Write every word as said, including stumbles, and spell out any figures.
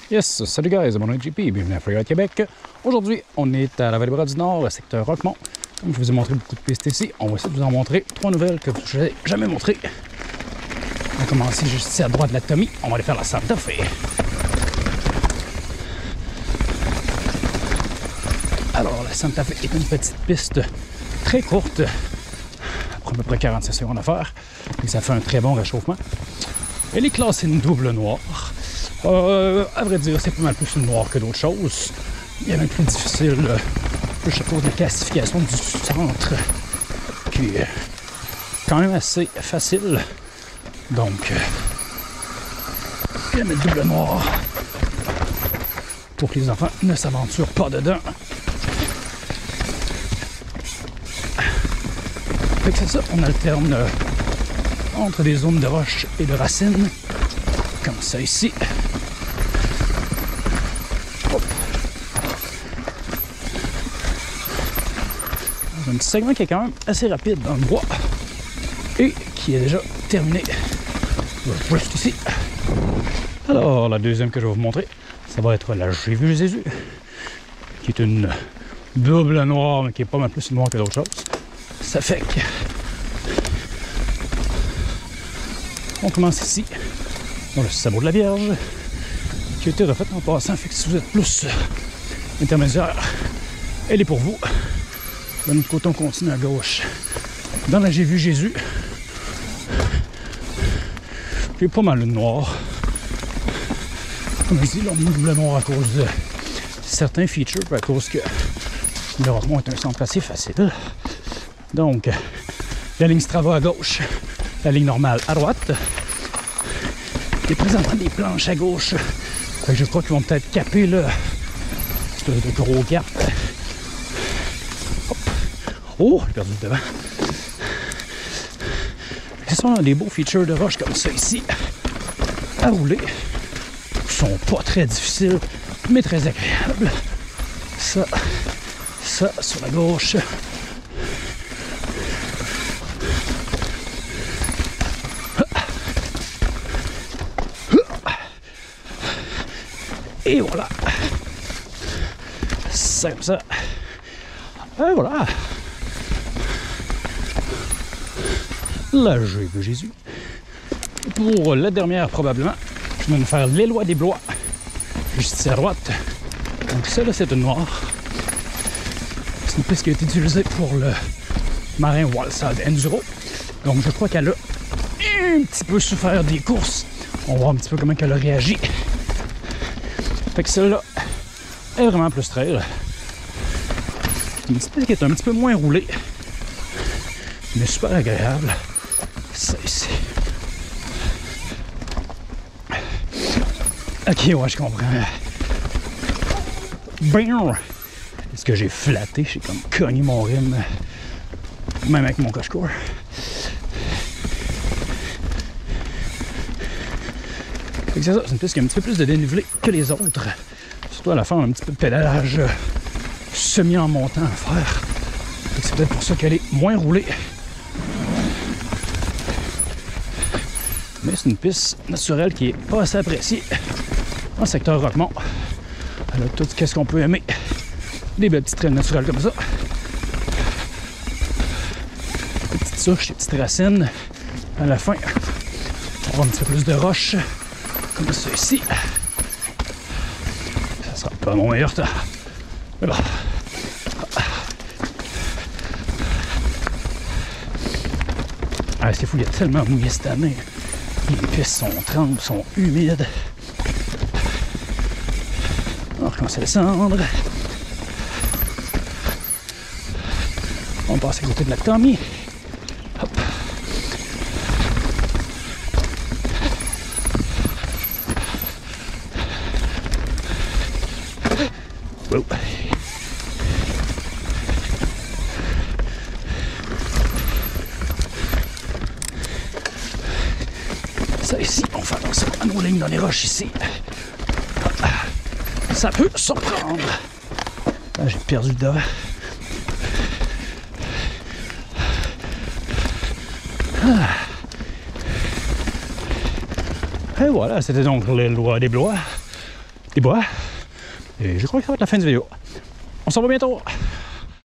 Yes, salut guys, mon nom est J P, bienvenue à Freeride Québec. Aujourd'hui, on est à la Vallée Bras du Nord, le secteur Roquemont. Comme je vous ai montré beaucoup de pistes ici, on va essayer de vous en montrer trois nouvelles que je n'ai jamais montrées. On va commencer juste ici à droite de la Tommy, on va aller faire la Santa Fe. Alors, la Santa Fe est une petite piste très courte, à peu près quarante-six secondes à faire, et ça fait un très bon réchauffement. Elle est classée une double noire. Euh, à vrai dire, c'est pas mal plus une noire que d'autres choses. Il y a même plus difficile, euh, plus à cause de la classification du centre, qui est quand même assez facile. Donc, euh, je vais mettre double noire pour que les enfants ne s'aventurent pas dedans. Fait que c'est ça, on alterne euh, entre des zones de roches et de racines, comme ça ici. Un petit segment qui est quand même assez rapide dans le bois et qui est déjà terminé juste ici. Alors, la deuxième que je vais vous montrer, ça va être la J'ai vu Jésus, qui est une double noire, mais qui est pas mal plus noire que d'autres choses. Ça fait que on commence ici. On a le sabot de la Vierge qui a été refait en passant, fait que si vous êtes plus intermédiaire, elle est pour vous. De notre côté, on continue à gauche. Dans la J'ai vu Jésus, qui est pas mal une noire. Comme je dis, là, on est le noir à cause de certains features, à cause que le Roquemont est un centre assez facile. Donc, la ligne Strava à gauche, la ligne normale à droite. Il y a présentement des planches à gauche. Fait que je crois qu'ils vont peut-être caper là, de, de gros gap. Oh, j'ai perdu le devant. Ce sont des beaux features de roche comme ça ici, à rouler. Ils sont pas très difficiles, mais très agréables. Ça, ça sur la gauche. Et voilà. C'est comme ça. Et voilà. Là, j'ai vu Jésus. Pour la dernière, probablement, je vais me faire les lois des Blois, juste ici à droite. Donc, ça, là, c'est une noire. C'est une piste qui a été utilisée pour le marin Walsall Enduro. Donc, je crois qu'elle a un petit peu souffert des courses. On va voir un petit peu comment elle a réagi. Fait que celle-là est vraiment plus trail. C'est une petite piste qui est un petit peu moins roulée, mais super agréable. Ça ici. Ok, ouais, je comprends. Bam! Est-ce que j'ai flatté? J'ai comme cogné mon rime, même avec mon coche-court. C'est ça, c'est une piste qui a un petit peu plus de dénivelé que les autres. Surtout à la fin, on a un petit peu de pédalage semi en montant à faire. C'est peut-être pour ça qu'elle est moins roulée. Mais c'est une piste naturelle qui est pas assez appréciée dans le secteur Roquemont. Elle a tout ce qu'on peut aimer. Des belles petites traînes naturelles comme ça. Des petites souches, des petites racines. À la fin, on va un petit peu plus de roches. Comme ça ici. Ça sera pas mon meilleur temps. Mais bon. Ah, c'est fou, il y a tellement mouillé cette année. Les pistes sont trempes, sont humides. On va recommencer à descendre. On passe à côté de la Tommy. Hop. Wow. Ça ici, on fait attention à nos lignes dans les roches ici. Ça peut surprendre. Ah, j'ai perdu le devant. Ah. Et voilà, c'était donc les lois des Blois. des bois. Et je crois que ça va être la fin de cette vidéo. On se revoit bientôt!